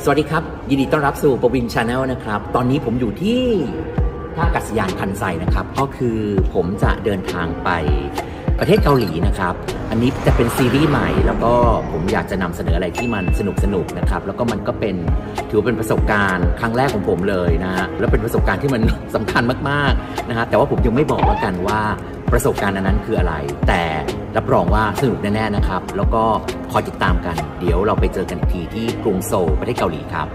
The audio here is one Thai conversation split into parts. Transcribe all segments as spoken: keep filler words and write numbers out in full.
สวัสดีครับยินดีต้อนรับสู่ประวิน Channel นะครับตอนนี้ผมอยู่ที่ท่าอากาศยานคันไซนะครับก็คือผมจะเดินทางไปประเทศเกาหลีนะครับอันนี้จะเป็นซีรีส์ใหม่แล้วก็ผมอยากจะนำเสนออะไรที่มันสนุกสนุกนะครับแล้วก็มันก็เป็นถือเป็นประสบการณ์ครั้งแรกของผมเลยนะฮะแล้วเป็นประสบการณ์ที่มันสำคัญมากๆนะฮะแต่ว่าผมยังไม่บอกแล้วกันว่าประสบการณ์อันนั้นคืออะไรแต่รับรองว่าสนุกแน่ๆนะครับแล้วก็คอยติดตามกันเดี๋ยวเราไปเจอกันอีกทีที่กรุงโซลประเทศเกาหลีครับ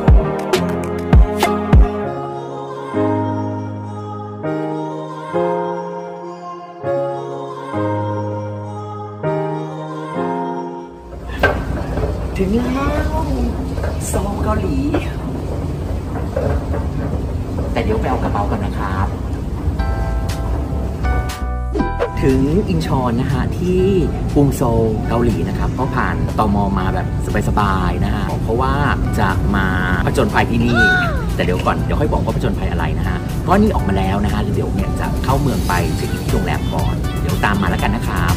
ถึงแล้วโซลเกาหลีแต่เดี๋ยวไปเอากระเป๋ากันนะครับถึงอินชอนนะฮะที่กรุงโซลเกาหลีนะครับก็ผ่านตม.มาแบบสบายๆนะฮะเพราะว่าจะมาผจญภัยที่นี่แต่เดี๋ยวก่อนเดี๋ยวค่อยบอกว่าผจญภัยอะไรนะฮะก็นี่ออกมาแล้วนะฮะเดี๋ยวเนี่ยจะเข้าเมืองไปเช็คอินที่โรงแรมก่อนเดี๋ยวตามมาแล้วกันนะครับ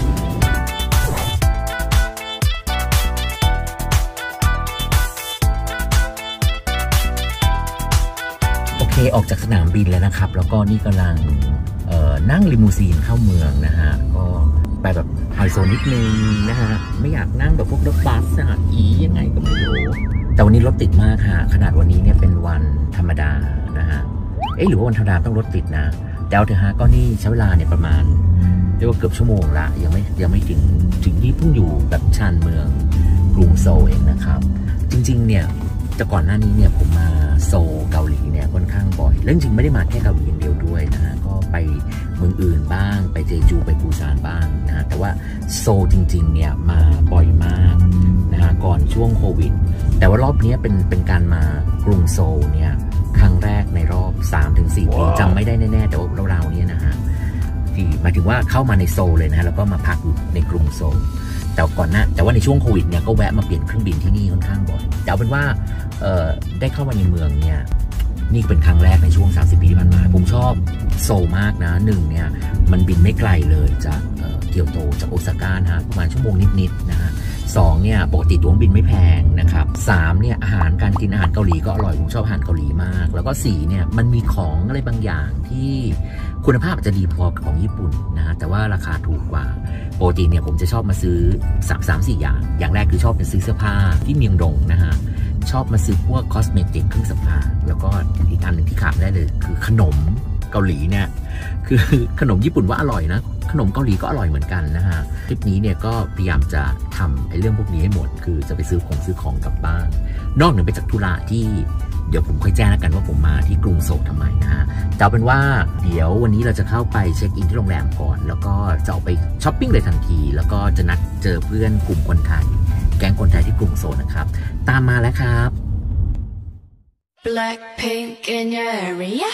โอเคออกจากสนามบินแล้วนะครับแล้วก็นี่กำลังนั่งลิมูซีนเข้าเมืองนะฮะก็ไปแบบไฮโซนิดนึงนะฮะไม่อยากนั่งแบบพวกรถบัสอะอียังไงก็ไม่รู้แต่วันนี้รถติดมากค่ะขนาดวันนี้เนี่ยเป็นวันธรรมดานะฮะเอ๊ะหรือว่าวันธรรมดาต้องรถติดนะแต่เอาเถอะฮะก็นี่ใช้เวลาเนี่ยประมาณเรียกว่าเกือบชั่วโมงละยังไม่ยังไม่ถึงถึงที่เพิ่งอยู่แบบชานเมืองกรุงโซลเองนะครับจริงๆเนี่ยแต่ก่อนหน้านี้เนี่ยผมมาโซลเกาหลีเนี่ยค่อนข้างบ่อยและจริงๆไม่ได้มาแค่เกาหลีอย่างเดียวด้วยนะฮะก็ไปเมืองอื่นบ้างไปเจจูไปปูซานบ้างนะฮะแต่ว่าโซลจริงๆเนี่ยมาบ่อยมากนะฮะก่อนช่วงโควิดแต่ว่ารอบนี้เป็นเป็นการมากรุงโซลเนี่ยครั้งแรกในรอบ สามถึงสี่ ปีจำไม่ได้แน่ๆแต่ว่าเราๆเนี่ยนะฮะที่หมายถึงว่าเข้ามาในโซลเลยนะฮะแล้วก็มาพักอยู่ในกรุงโซลแต่ก่อนหน้าแต่ว่าในช่วงโควิดเนี่ยก็แวะมาเปลี่ยนเครื่องบินที่นี่ค่อนข้างบ่อยแต่เอาเป็นว่าได้เข้ามาในเมืองเนี่ยนี่เป็นครั้งแรกในช่วงสามสิบปีที่ผ่านมาผมชอบโซลมากนะหนึ่งเนี่ยมันบินไม่ไกลเลยจากเกียวโตจากโอซาก้านะประมาณชั่วโมงนิดๆนะฮะสองเนี่ยปกติตั๋วบินไม่แพงนะครับสามเนี่ยอาหารการกินอาหารเกาหลีก็อร่อยผมชอบอาหารเกาหลีมากแล้วก็สี่เนี่ยมันมีของอะไรบางอย่างที่คุณภาพอาจจะดีพอของญี่ปุ่นนะฮะแต่ว่าราคาถูกกว่าปกติเนี่ยผมจะชอบมาซื้อสาม สาม สี่อย่างอย่างแรกคือชอบเป็นซื้อเสื้อผ้าที่เมียงดงนะฮะชอบมาซื้อพวกคอสเมติกเครื่องสำอางแล้วก็อีกอันหนึ่งที่ขาดได้เลยคือขนมเกาหลีเนี่ยคือขนมญี่ปุ่นว่าอร่อยนะขนมเกาหลีก็อร่อยเหมือนกันนะฮะทริปนี้เนี่ยก็พยายามจะทำไอ้เรื่องพวกนี้ให้หมดคือจะไปซื้อของซื้อของกลับบ้านนอกเหนือไปจากธุระที่เดี๋ยวผมค่อยแจ้งแล้วกันว่าผมมาที่กรุงโซลทำไมนะฮะแต่เอาเป็นว่าเดี๋ยววันนี้เราจะเข้าไปเช็คอินที่โรงแรมก่อนแล้วก็จะออกไปช้อปปิ้งเลยทันทีแล้วก็จะนัดเจอเพื่อนกลุ่มคนไทยแก๊งคนไทยที่กรุงโซลนะครับตามมาแล้วครับ Blackpink in your area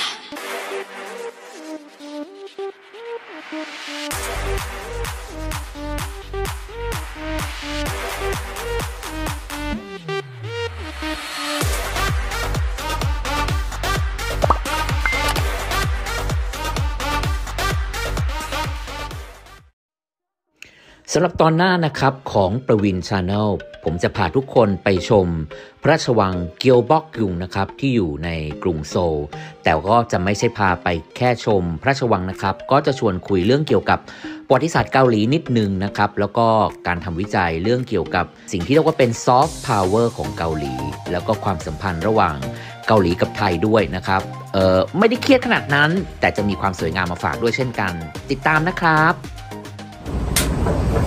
สำหรับตอนหน้านะครับของประวิน Channel ผมจะพาทุกคนไปชมพระราชวังเกียวบ็อกยุงนะครับที่อยู่ในกรุงโซลแต่ก็จะไม่ใช่พาไปแค่ชมพระราชวังนะครับก็จะชวนคุยเรื่องเกี่ยวกับประวัติศาสตร์เกาหลีนิดนึงนะครับแล้วก็การทำวิจัยเรื่องเกี่ยวกับสิ่งที่เรียกว่าเป็นซอฟต์พาวเวอร์ของเกาหลีแล้วก็ความสัมพันธ์ระหว่างเกาหลีกับไทยด้วยนะครับเออไม่ได้เครียดขนาดนั้นแต่จะมีความสวยงามมาฝากด้วยเช่นกันติดตามนะครับ